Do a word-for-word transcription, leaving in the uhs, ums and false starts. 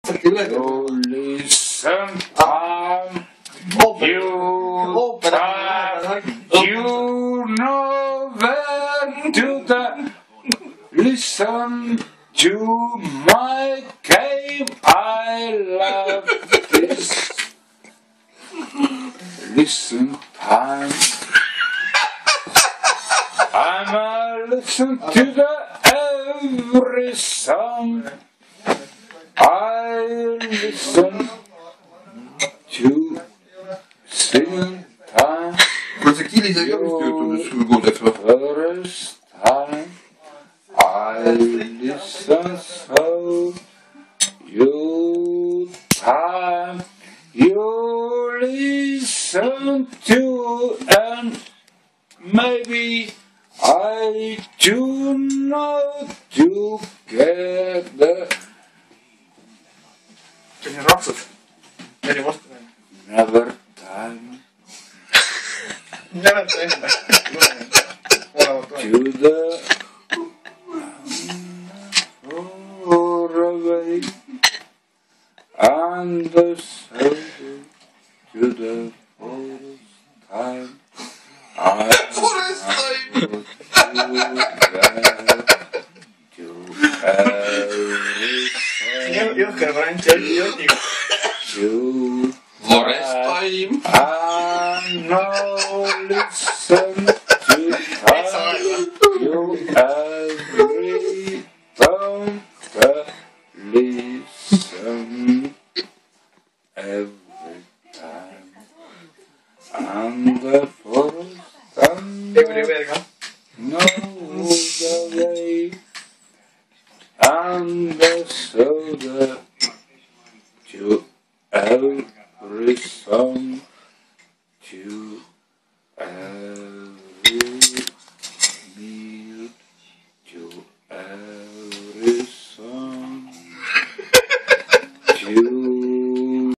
You listen time, you time, you know when to the listen to my game. I love this. Listen time. I'm a listen to the every song. I listen to sing time. First time I listen so you time you listen to and maybe I do not together. See on rapsud. Eri vastu. Never time. Never time. To the far away and the soul to the forest time. I Forest time. To every Jõhker variant oli jõhniga. to Forest time. I now listen